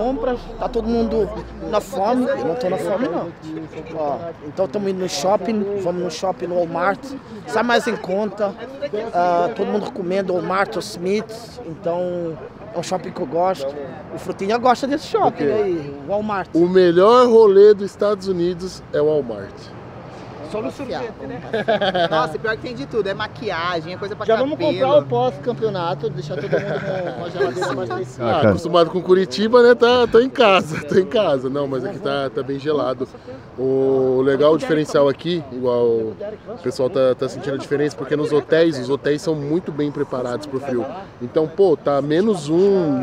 compras, tá todo mundo na fome. Eu não tô na fome, não. Ó, então estamos indo no shopping, vamos no shopping no Walmart, sai mais em conta. Todo mundo recomenda Walmart ou Smith, então é um shopping que eu gosto. O Frutinha gosta desse shopping aí, o Walmart. O melhor rolê dos Estados Unidos é o Walmart. Só no sorvete, né? Nossa, pior que tem de tudo, é maquiagem, é coisa pra Já cabelo. vamos comprar o pós-campeonato, deixar todo mundo com a geladeira abastecida. Acostumado com Curitiba, né? Tô em casa, tô em casa. Não, mas aqui tá bem gelado. O legal, o diferencial aqui, igual o pessoal tá sentindo a diferença, porque os hotéis são muito bem preparados pro frio. Então, pô, tá -1,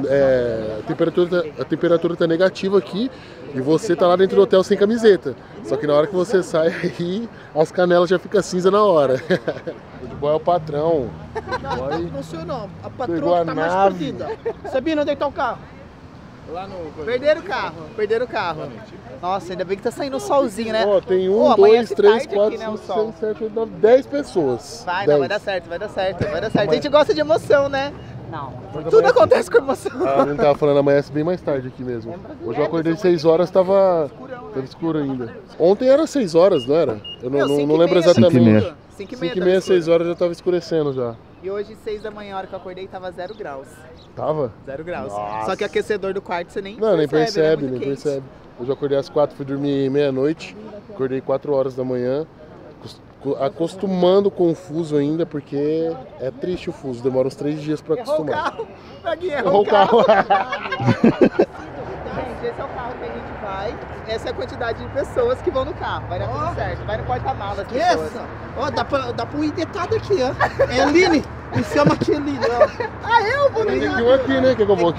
a temperatura tá negativa aqui e você tá lá dentro do hotel sem camiseta. Só que na hora que você sai aí, as canelas já ficam cinza na hora. O de boy é o patrão. Não sou eu não, a patroa tá mais perdida. Sabina, onde é que tá o carro? Lá no... Perderam o carro. Nossa, ainda bem que tá saindo o solzinho, né? Ó, tem 1, Pô, 2, 3, tarde aqui, 4, né, o 5, sol. 6, 7, 8, 9, 10 pessoas. Vai 10. dar certo. A gente gosta de emoção, né? Não. Tudo acontece com emoção. A gente tava falando, amanhece bem mais tarde aqui mesmo. Hoje eu acordei 6 horas, tava escuro ainda. Ontem era 6 horas, não era? Eu não lembro exatamente. 5h30, 6 horas já tava escurecendo já. E hoje, 6 da manhã, a hora que eu acordei, tava 0 graus. Tava? 0 graus. Nossa. Só que o aquecedor do quarto você nem Não, nem percebe, né? nem Muito quente. percebe. Hoje eu acordei às 4, fui dormir meia-noite. Acordei 4 horas da manhã. Acostumando com o fuso ainda, porque é triste o fuso, demora uns 3 dias pra acostumar. Errou o carro. Gente, esse é o carro que a gente vai. Essa é a quantidade de pessoas que vão no carro. Vai dar tudo certo. Vai no porta-malas. Ó, dá pra ir deitado aqui, ó. É Aline. Me chama aqui, Aline, ó. Eu vou Tem aqui um aqui, né? Quer que eu vou aqui?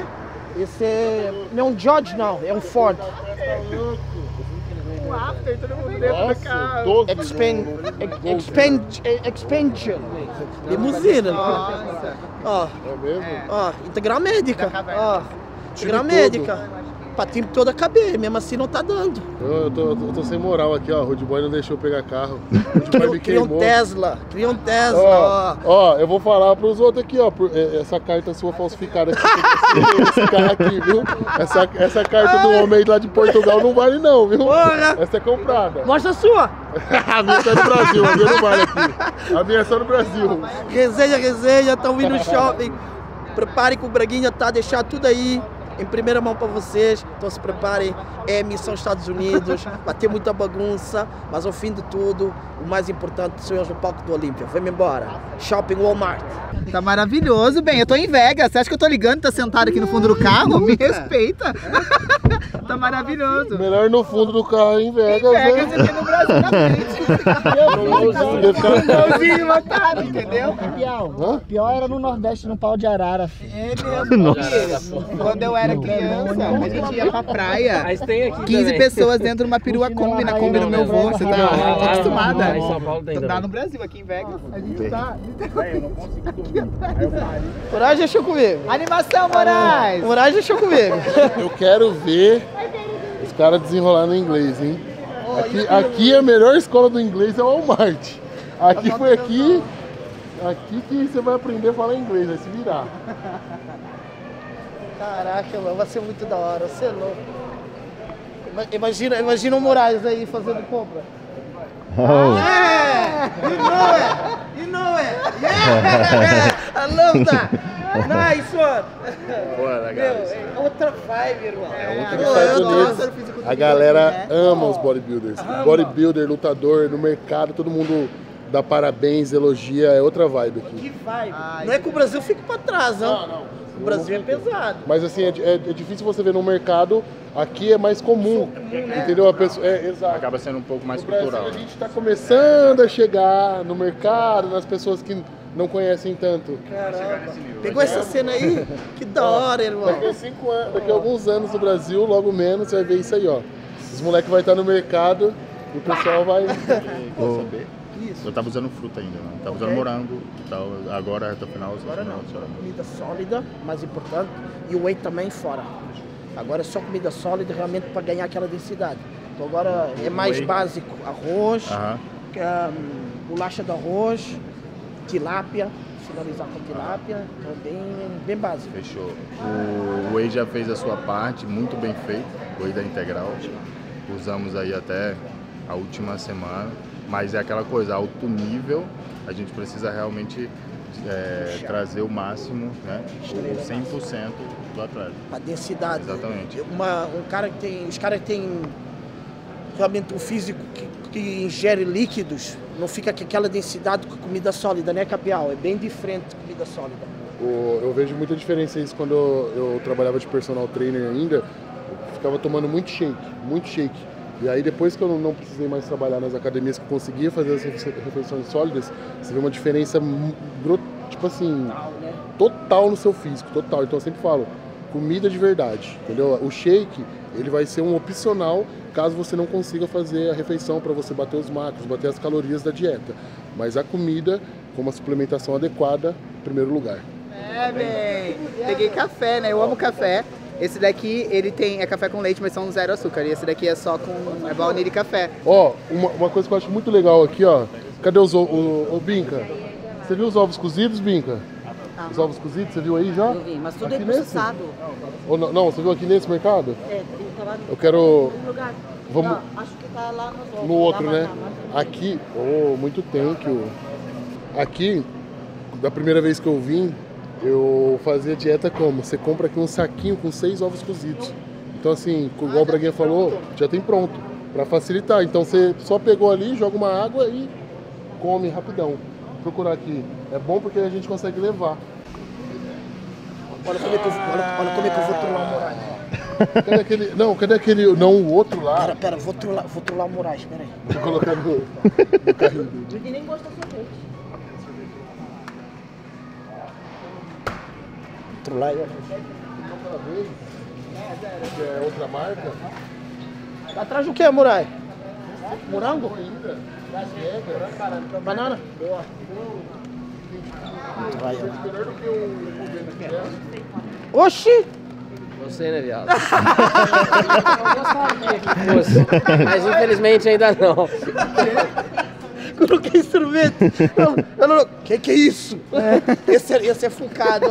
Esse não é um Dodge, não. É um Ford. um after, todo mundo dentro do carro. 12 Expansion. Limusina. Nossa. Ó, É mesmo? ó, integral médica. Da caverna. Ó, integral todo. médica. Pra time toda caber, mesmo assim não tá dando. Eu tô sem moral aqui, ó. O Rude Boy não deixou eu pegar carro. O Rude Boy me Cria um queimou. Tesla, ó. Ó, eu vou falar pros outros aqui, ó. Essa carta sua falsificada aqui, esse carro aqui, viu? Essa carta do homem aí lá de Portugal não vale não, viu? Porra! Essa é comprada. Mostra a sua. A minha tá no Brasil, a minha não vale aqui. A minha é só no Brasil. Resenha, estão indo no shopping. Preparem que o Braguinha tá, deixar tudo aí em primeira mão para vocês. Então se preparem, é missão Estados Unidos, vai ter muita bagunça, mas ao fim de tudo, o mais importante são os no palco do Olímpia. Vamos embora. Shopping Walmart. Tá maravilhoso, bem. Eu tô em Vegas. Você acha que eu tô ligando? Tá sentado aqui no fundo do carro? Me respeita. Tá maravilhoso. Melhor no fundo do carro em Vegas, Vegas né? e aqui no Brasil na frente. Lotado, entendeu? Pior, pior era no Nordeste, no pau de arara, filho. É mesmo. Quando eu era criança, a gente ia pra praia. 15 pessoas dentro de uma perua Kombi, na Kombi do meu avô. Você tá acostumada? Dá no Brasil, aqui em Vegas. A gente tá. Moraes deixou comigo. Animação, Moraes! Moraes deixou comigo. Eu quero ver os caras desenrolando inglês, hein? Aqui a melhor escola do inglês é o Walmart. Aqui foi aqui que você vai aprender a falar inglês, vai se virar. Caraca, mano, vai ser muito da hora, você é louco. Imagina o Moraes aí fazendo compra. Yeah! You know it! Yeah! I love that! Nice one! Bora, Meu, galera. é outra vibe, irmão. Nos Estados Unidos, a galera ama os bodybuilders. Bodybuilder, lutador, no mercado, todo mundo dá parabéns, elogia, é outra vibe aqui. Que vibe! Não é que o Brasil fique pra trás, não. O Brasil é pesado. Mas assim, é difícil você ver no mercado, aqui é mais comum, entendeu? A pessoa, exato. Acaba sendo um pouco mais No Brasil, cultural. a gente está começando a chegar no mercado, nas pessoas que não conhecem tanto. Caramba. Pegou essa cena aí? Que da hora, irmão. Daqui a alguns anos no Brasil, logo menos, você vai ver isso aí, ó. Os moleques vão estar no mercado e o pessoal vai... Eu tava usando fruta ainda, né? Tava usando morango e tal. Agora, até o final, Agora não. Comida sólida, mais importante. E o whey também fora. Agora é só comida sólida realmente para ganhar aquela densidade. Então agora é mais whey. básico. Arroz, bolacha de arroz, tilápia, finalizar com tilápia, então bem básico. Fechou. O whey já fez a sua parte, muito bem feito, o whey da Integral. Usamos aí até a última semana, mas é aquela coisa, alto nível, a gente precisa realmente trazer o máximo, né, o 100% do atleta. A densidade. Exatamente. Os caras que têm realmente um físico que ingere líquidos, não fica com aquela densidade com comida sólida, né, Capial? É bem diferente de comida sólida. Eu vejo muita diferença isso quando eu trabalhava de personal trainer ainda, eu ficava tomando muito shake. E aí depois que eu não precisei mais trabalhar nas academias, que eu conseguia fazer as refeições sólidas, você vê uma diferença, tipo assim, total no seu físico, total. Então eu sempre falo, comida de verdade, entendeu? O shake, ele vai ser um opcional caso você não consiga fazer a refeição para você bater os macros, bater as calorias da dieta. Mas a comida, com uma suplementação adequada, em primeiro lugar. Bem, peguei café, né? Eu amo café. Esse daqui, ele é café com leite, mas são 0 açúcar. E esse daqui é só com baunilha e café. Ó, uma coisa que eu acho muito legal aqui, ó. Cadê os ovos, Binca? Você viu os ovos cozidos, Binca? Os ovos cozidos, você viu aí já? Eu vi, mas tudo aqui é processado. Ou não, você viu aqui nesse mercado? Tá lá Eu quero... no lugar. Vamos... Não, acho que tá lá nos ovos. No outro, né? Aqui, muito thank you. Aqui, da primeira vez que eu vim, eu fazia dieta como? Você compra aqui um saquinho com 6 ovos cozidos. Então assim, igual o Braguinha falou, já tem pronto, para facilitar. Então você só pegou ali, joga uma água e come rapidão. Vou procurar aqui. É bom porque a gente consegue levar. Olha como é que eu vou trollar o Moraes. Cadê aquele... Não, cadê aquele... Não, o outro lá. Pera, vou trollar o Moraes, pera aí. Vou colocar no carrinho dele. Ele nem gosta de sorvete. Trollar eu. Que é outra marca. Tá atrás do que, Moraes? Morango? Banana? Boa. Melhor do que o governo quer. Oxi! Você, né, viado? Mas infelizmente ainda não. Coloquei sorvete. Não. Que é isso? Esse é focado.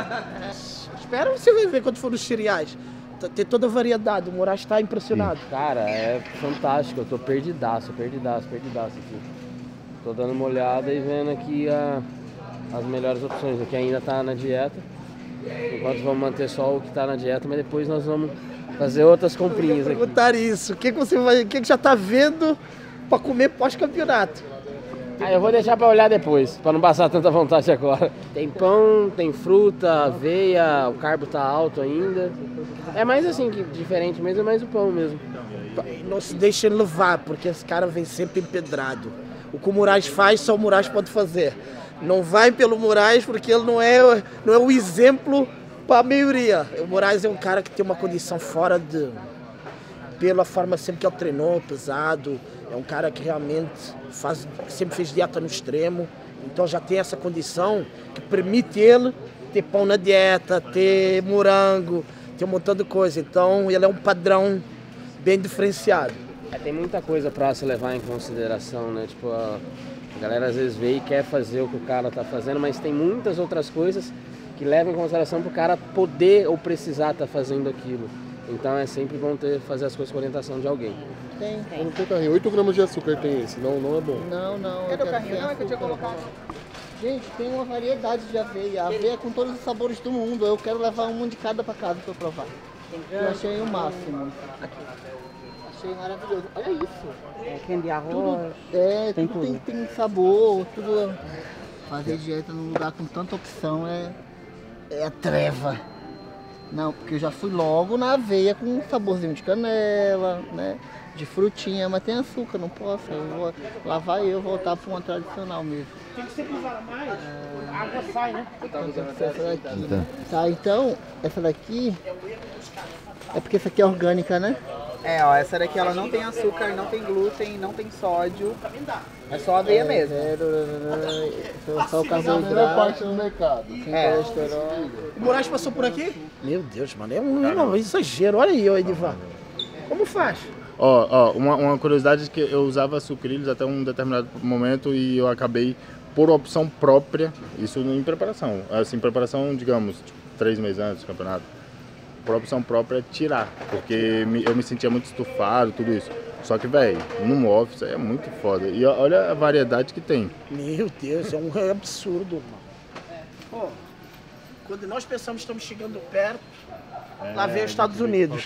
Espera, você vai ver quando for nos cereais. Tem toda a variedade. O Moraes está impressionado. Cara, é fantástico. Eu tô perdidaço aqui. Tô dando uma olhada e vendo aqui as melhores opções. Aqui ainda tá na dieta. Enquanto vamos manter só o que tá na dieta, mas depois nós vamos fazer outras comprinhas aqui. Perguntar isso. O que já tá vendo para comer pós-campeonato? Eu vou deixar para olhar depois, para não passar tanta vontade agora. Tem pão, tem fruta, aveia, o carbo tá alto ainda. É mais assim, que diferente mesmo, é mais o pão mesmo. Não se deixem levar, porque esse cara vem sempre empedrado. O que o Moraes faz, só o Moraes pode fazer. Não vai pelo Moraes, porque ele não é o exemplo para a maioria. O Moraes é um cara que tem uma condição fora de... Pela forma sempre que ele treinou, pesado. É um cara que realmente sempre fez dieta no extremo. Então já tem essa condição que permite ele ter pão na dieta, ter morango, ter um montão de coisa. Então ele é um padrão bem diferenciado. Tem muita coisa para se levar em consideração, né? Tipo, a galera às vezes vê e quer fazer o que o cara tá fazendo, mas tem muitas outras coisas que levam em consideração para o cara poder ou precisar estar fazendo aquilo. Então é sempre bom fazer as coisas com orientação de alguém. Tem. Não tem carrinho. 8 gramas de açúcar tem esse. Não é bom. Não. Cadê o carrinho? Não, é que eu tinha colocado. Gente, tem uma variedade de aveia. Aveia com todos os sabores do mundo. Eu quero levar um de cada para casa para provar. Eu achei o máximo. Achei maravilhoso. Olha isso. Creme de arroz. Tudo tem sabor, tudo. Fazer dieta num lugar com tanta opção é a treva. Não, porque eu já fui logo na aveia com um saborzinho de canela, né? De frutinha, mas tem açúcar, não posso. Lá vai eu voltar para uma tradicional mesmo. Tem que sempre usar mais, a água sai, né? Essa daqui, né? Tá, então, essa daqui é porque essa aqui é orgânica, né? Essa daqui ela não tem açúcar, não tem glúten, não tem sódio. É só aveia mesmo. Só o A melhor parte do mercado. sem colesterol. O Moraes passou por aqui? Meu Deus, mano, é um exagero. Olha aí, Edivar. Como faz? Uma curiosidade é que eu usava sucrilhos até um determinado momento e eu acabei, por opção própria, isso em preparação. Assim, preparação, digamos, 3 meses antes do campeonato. Por opção própria, tirar, porque eu me sentia muito estufado, tudo isso. Só que, velho, no office é muito foda. E olha a variedade que tem. Meu Deus, é um absurdo, mano. Pô, quando nós pensamos que estamos chegando perto, lá vem os Estados Unidos.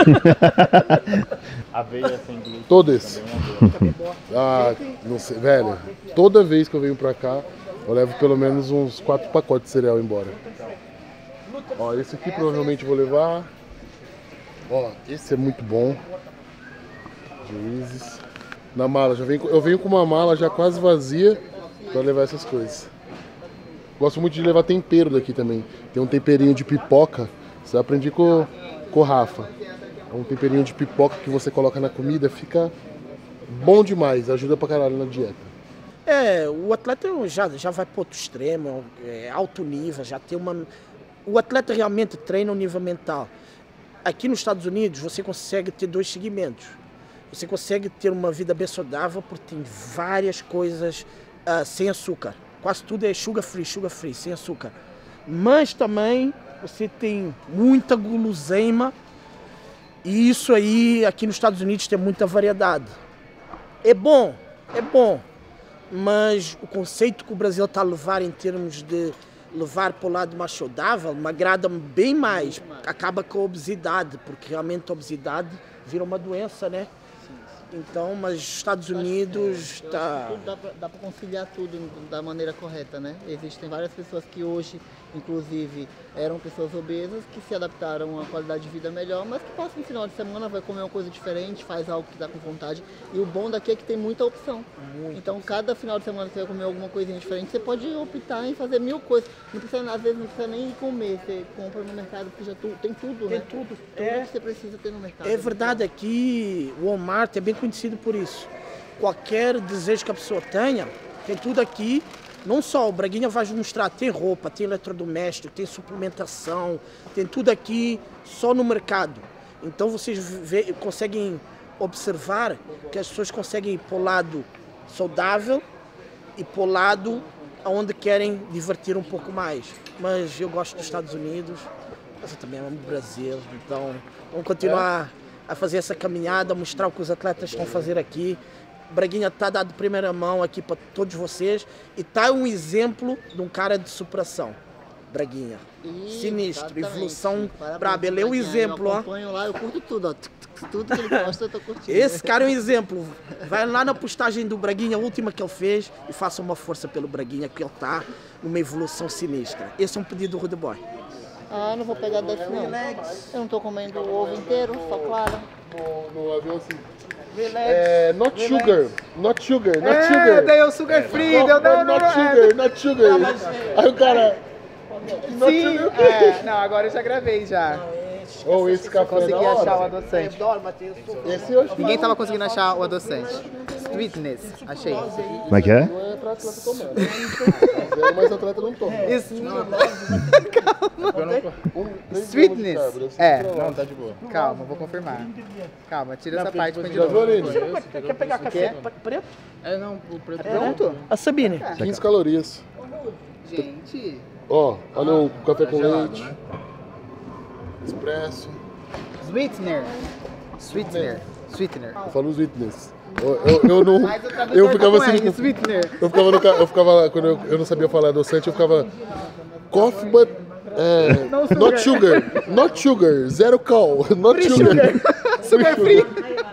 Aveia sem glúten. Todos. Não sei, velho. Toda vez que eu venho pra cá, eu levo pelo menos uns 4 pacotes de cereal embora. Ó, esse aqui provavelmente eu vou levar. Ó, esse é muito bom. Juízes. Na mala, eu venho com uma mala já quase vazia pra levar essas coisas. Gosto muito de levar tempero daqui também. Tem um temperinho de pipoca. Isso eu aprendi com o Rafa. É um temperinho de pipoca que você coloca na comida, fica bom demais, ajuda pra caralho na dieta. O atleta já vai pro outro extremo, é alto nível, já tem uma... O atleta realmente treina o nível mental. Aqui nos Estados Unidos você consegue ter 2 segmentos. Você consegue ter uma vida bem saudável porque tem várias coisas sem açúcar. Quase tudo é sugar free, sem açúcar. Mas também você tem muita guloseima e isso aí aqui nos Estados Unidos tem muita variedade. É bom, mas o conceito que o Brasil está a levar em termos de levar para o lado mais saudável me agrada bem mais. Acaba com a obesidade, porque realmente a obesidade vira uma doença, né? Então, mas os Estados Unidos tá... Dá para conciliar tudo da maneira correta, né? Existem várias pessoas que hoje, inclusive, eram pessoas obesas, que se adaptaram a uma qualidade de vida melhor, mas que passam no final de semana, vai comer uma coisa diferente, faz algo que dá com vontade. E o bom daqui é que tem muita opção. Então, cada final de semana que você vai comer alguma coisinha diferente, você pode optar em fazer 1000 coisas. Não precisa, às vezes não precisa nem comer, você compra no mercado, porque já tem tudo, né? Tem tudo. Tudo que você precisa ter no mercado. É verdade, aqui o Walmart é bem conhecido por isso. Qualquer desejo que a pessoa tenha, tem tudo aqui. Não só, o Braguinha vai mostrar, tem roupa, tem eletrodoméstico, tem suplementação, tem tudo aqui só no mercado. Então vocês conseguem observar que as pessoas conseguem ir para o lado saudável e para o lado onde querem divertir um pouco mais. Mas eu gosto dos Estados Unidos, mas eu também amo o Brasil, então vamos continuar a fazer essa caminhada, mostrar o que os atletas estão a fazer aqui. Braguinha está dado de primeira mão aqui para todos vocês e está um exemplo de um cara de superação. Braguinha. Sinistro, evolução braba. Ele é um exemplo, ó. Eu acompanho lá, eu curto tudo, ó. Tudo que ele gosta eu tô curtindo. Esse cara é um exemplo. Vai lá na postagem do Braguinha, a última que ele fez, e faça uma força pelo Braguinha, que ele tá numa evolução sinistra. Esse é um pedido do Rude Boy. Ah, não vou pegar desse não. Eu não tô comendo o ovo inteiro, só claro. No avião assim. Relax. Not sugar, not sugar, not sugar. Daí o sugar free, deu Not sugar. Aí o cara... Sim, não, agora eu já gravei já. Ou esse café Consegui achar o adoçante. Esse hoje. Ninguém tava conseguindo achar o adoçante. Sweetness, achei. Como é que é? Não é pra atleta tomar. Mas atleta não toma. Isso. Sweetness. Não, tá de boa. Calma, vou confirmar. Calma, tira essa parte pra de Já viu, novo. Aline? Quer pegar café preto? Não, o preto. Pronto? A Sabine. 15 calorias. Gente. Ó, olha o café com leite. Expresso. Sweetener. Eu falo sweetness. Eu não. Eu ficava assim. Sweetener. Eu ficava quando eu não sabia falar adoçante, eu ficava. Coffee, but. Not sugar, zero cal, not sugar. Sugar free.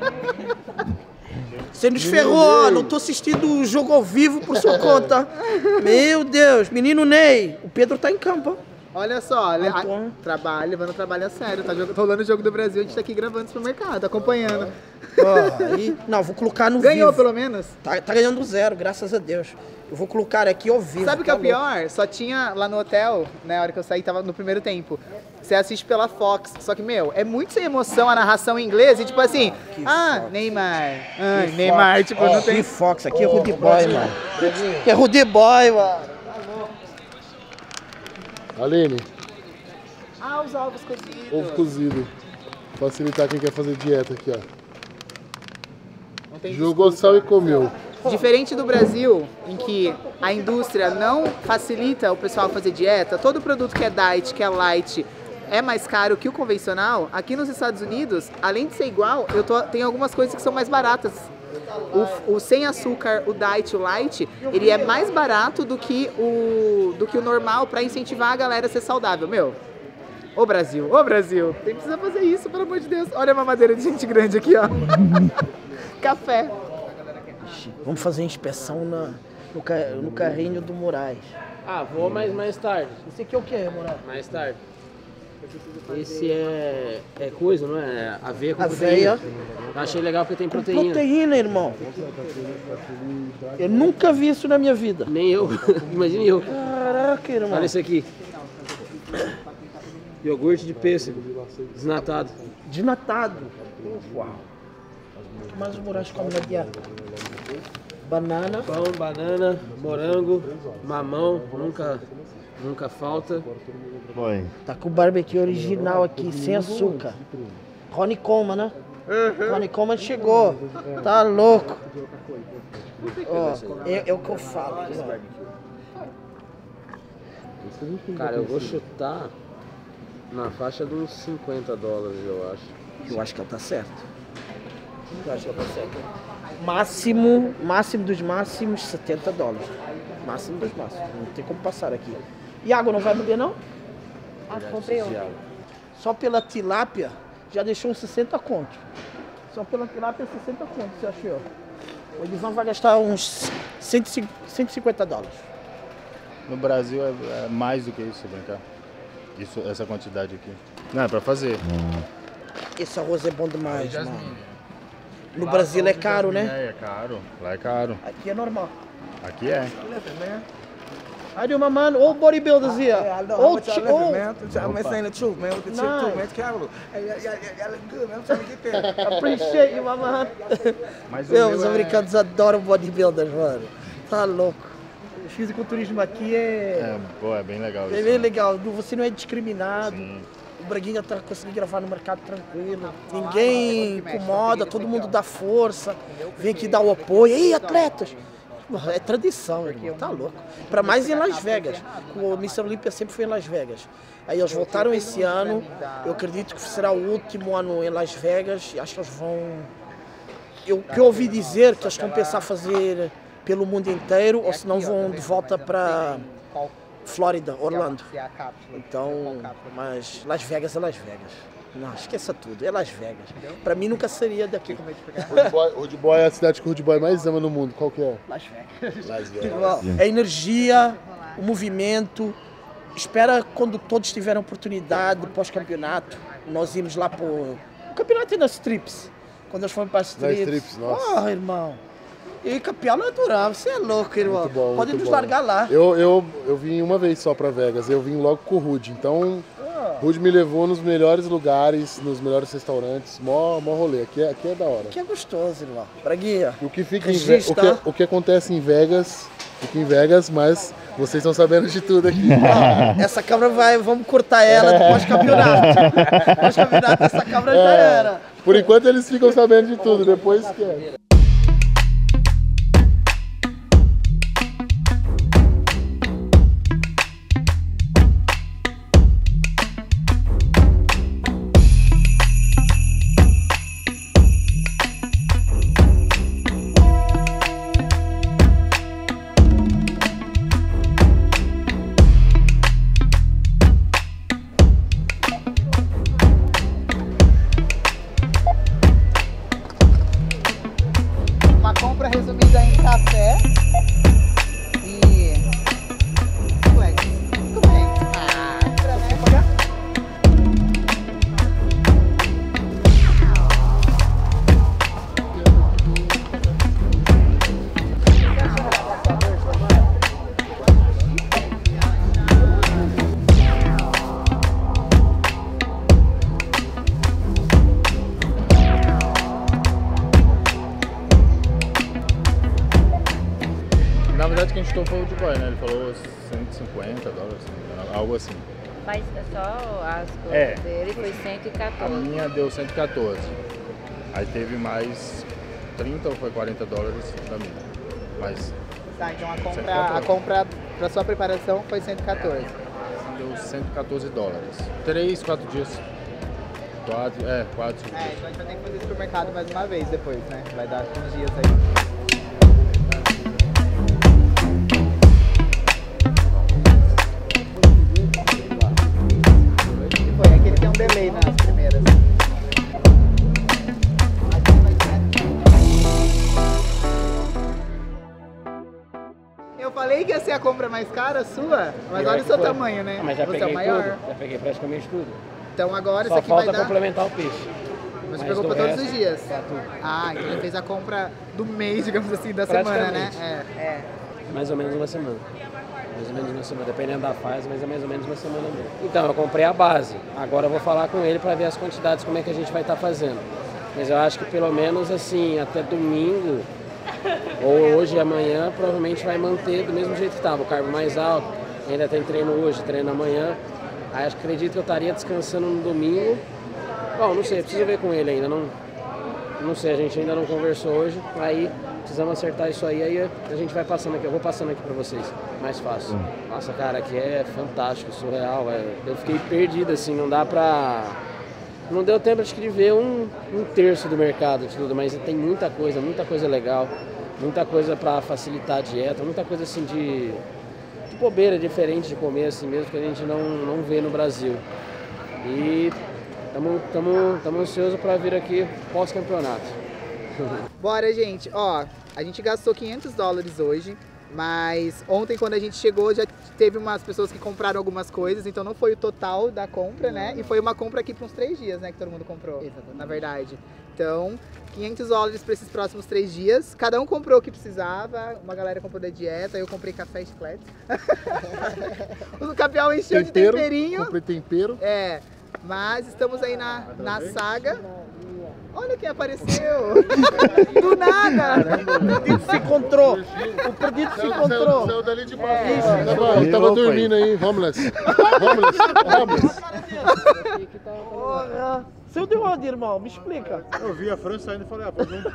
Você nos ferrou, não tô assistindo o jogo ao vivo por sua conta. Meu Deus, menino Ney, o Pedro tá em campo. Olha só, levando o trabalho a sério. Tá rolando o Jogo do Brasil, a gente tá aqui gravando isso pro mercado, acompanhando. Não, vou colocar no Ganhou vivo. pelo menos? Tá ganhando 0, graças a Deus. Eu vou colocar aqui ao vivo. Sabe o que é o pior? Só tinha lá no hotel, né, a hora que eu saí, tava no primeiro tempo. Você assiste pela Fox, só que, meu, é muito sem emoção a narração em inglês e tipo assim, Neymar, Neymar, tipo, não tem... Que Fox, aqui é Rude Boy, mano. Aqui é Rude Boy, mano. Aline. Os ovos cozidos. Ovo cozido. Facilitar quem quer fazer dieta aqui, ó. tem Jogou sal e comeu. Diferente do Brasil, em que a indústria não facilita o pessoal fazer dieta, todo produto que é diet, que é light, é mais caro que o convencional, aqui nos Estados Unidos, além de ser igual, tem algumas coisas que são mais baratas. O sem açúcar, o diet, o light, ele é mais barato do que o normal para incentivar a galera a ser saudável. Meu, ô Brasil, tem precisa fazer isso, pelo amor de Deus. Olha a mamadeira de gente grande aqui, ó. Café. Vamos fazer inspeção no carrinho do Moraes. Ah, vou mais tarde. Esse aqui é o que, Moraes? Mais tarde. Esse é coisa, não é? É aveia com Aveia. proteína. Eu achei legal porque tem proteína. Proteína, irmão. Eu nunca vi isso na minha vida. Nem eu. Imagine eu. Caraca, irmão. Olha esse aqui. Iogurte de pêssego. Desnatado. Desnatado. Uau. O que mais o Moraes come na dieta? Banana. Pão, banana, morango, mamão, nunca falta. Foi. Tá com o barbecue original aqui, sem açúcar. Ronnie Coleman, né? Ronnie Coleman chegou. Tá louco. Ó, é o que eu falo. Cara, eu vou chutar na faixa de uns $50, eu acho. Eu acho que ela tá certo. Eu acho que ela tá certo. Máximo dos máximos, $70. Máximo dos máximos. Não tem como passar aqui. E água não vai beber, não? Ah, comprei ontem. Só pela tilápia já deixou uns 60 conto. Só pela tilápia 60 conto, você achou? O Elisão vai gastar uns $150. No Brasil é mais do que isso, vem cá. Essa quantidade aqui. Não, é pra fazer. Esse arroz é bom demais, mano. No Brasil é caro, né? É caro. Lá é caro. Aqui é normal. Aqui é. How do you, my man? All bodybuilders here. I know. All I'm saying the truth, man. With the chip too, man. It's capital. Hey, y'all look good, man. I'm trying to get there. Appreciate you, my man. Mas o Meu, meu os americanos adoram bodybuilders, mano. Tá louco. O fisiculturismo aqui é bem legal isso. bem legal. Você não é discriminado. Sim. O Braguinha tá conseguindo gravar no mercado tranquilo. Ninguém incomoda, todo mundo dá força. Vem aqui dar o apoio. Ei, atletas! É tradição, irmão. Tá louco. Pra mais em Las Vegas. O Mr. Olympia sempre foi em Las Vegas. Aí eles voltaram esse ano. Eu acredito que será o último ano em Las Vegas. Acho que eles vão... O que eu ouvi dizer que eles vão pensar fazer pelo mundo inteiro, ou senão vão de volta para Flórida, Orlando. Então, mas Las Vegas é Las Vegas. Não, esqueça tudo, é Las Vegas. Pra mim nunca seria daqui. Rude Boy é a cidade que o Rude Boy mais ama no mundo, qual que é? Las Vegas. É energia, o movimento. Espera quando todos tiverem oportunidade, pós-campeonato, nós irmos lá pro... O campeonato é nas Trips. Quando nós fomos para as Trips. Nas Trips, nossa. Oh, irmão. E campeão natural, você é louco, irmão. Muito bom, Pode muito nos bom. largar lá. Eu vim uma vez só pra Vegas, eu vim logo com o Rude, então o Rude me levou nos melhores lugares, nos melhores restaurantes, mó rolê, aqui é da hora. Aqui é gostoso, irmão. Braguinha. O que fica o que acontece em Vegas, fica em Vegas, mas vocês estão sabendo de tudo aqui. Essa cabra vamos cortar ela do pós-campeonato. Pós-campeonato, essa cabra já era. Por enquanto eles ficam sabendo de tudo, depois que Uma compra resumida em café e flex. Tudo bem. Pra pagar? Na verdade, quem chutou foi o Dubai, né? Ele falou $150, algo assim. Mas só as coisas É. dele foi A 114. minha deu 114. Aí teve mais 30 ou foi 40 dólares da minha. Mas... Tá, então a compra pra sua preparação foi 114. Deu 114 dólares. 3, 4 dias. 4, 5 dias. Então a gente vai ter que fazer supermercado mais uma vez depois, né? Vai dar uns dias aí. Foi aquele que tem um delay nas primeiras. Eu falei que ia ser a compra mais cara sua, mas olha o seu tamanho, né? Mas já Você peguei é o maior. tudo, já peguei praticamente tudo. Então agora Só isso aqui vai falta dar... complementar o peixe. Você Mas pegou do pra todos resto, os dias? tá tudo. Ah, então ele fez a compra do mês, digamos assim, da semana, né? É. Mais ou menos uma semana. Mais ou menos uma semana, dependendo da fase, mas é mais ou menos uma semana mesmo. Então, eu comprei a base. Agora eu vou falar com ele para ver as quantidades, como é que a gente vai estar fazendo. Mas eu acho que pelo menos assim, até domingo, ou hoje e amanhã, provavelmente vai manter do mesmo jeito que estava. O carbo mais alto, ainda tem treino hoje, treino amanhã. Aí acredito que eu estaria descansando no domingo. Bom, não sei, preciso ver com ele ainda. Não sei, a gente ainda não conversou hoje. Aí precisamos acertar isso aí a gente vai passando aqui. Eu vou passando aqui pra vocês, mais fácil. Nossa, cara, aqui é fantástico, surreal. Eu fiquei perdido, assim, não dá pra... Não deu tempo de ver um terço do mercado de tudo, mas tem muita coisa legal. Muita coisa pra facilitar a dieta, muita coisa assim de bobeira diferente de comer assim mesmo, que a gente não vê no Brasil. E estamos ansiosos para vir aqui pós-campeonato. Bora, gente. Ó, a gente gastou 500 dólares hoje, mas ontem quando a gente chegou já teve umas pessoas que compraram algumas coisas, então não foi o total da compra, né? E foi uma compra aqui para uns 3 dias, né, que todo mundo comprou. Exatamente. Na verdade. Então, 500 dólares para esses próximos 3 dias. Cada um comprou o que precisava. Uma galera comprou da dieta, eu comprei café e chiclete. O Capial encheu de temperinho. Comprei tempero. É, mas estamos aí na saga. Olha quem apareceu! Do nada! O perdido se encontrou! O perdido se encontrou! Saiu dali de baixo. Ele tava dormindo aí, homeless. Homeless. Porra! Saiu de onde, irmão? Me explica. Eu vi a França saindo e falei, vou junto.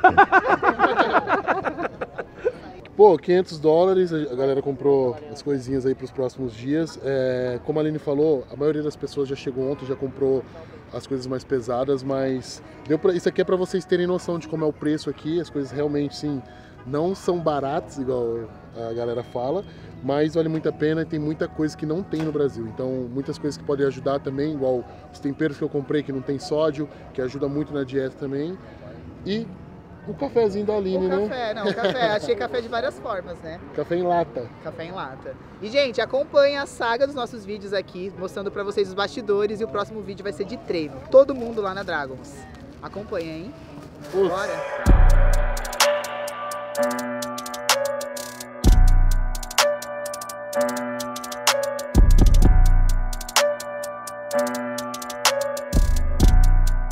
Pô, 500 dólares, a galera comprou as coisinhas aí para os próximos dias. Como a Aline falou, a maioria das pessoas já chegou ontem, já comprou as coisas mais pesadas, mas isso aqui é para vocês terem noção de como é o preço aqui. As coisas realmente, sim, não são baratas, igual a galera fala, mas vale muito a pena e tem muita coisa que não tem no Brasil. Então, muitas coisas que podem ajudar também, igual os temperos que eu comprei que não tem sódio, que ajuda muito na dieta também. E o cafezinho da Aline, né? Café. Achei café de várias formas, né? Café em lata. Café em lata. E, gente, acompanhe a saga dos nossos vídeos aqui, mostrando pra vocês os bastidores, e o próximo vídeo vai ser de treino. Todo mundo lá na Dragons. Acompanha, hein? Bora!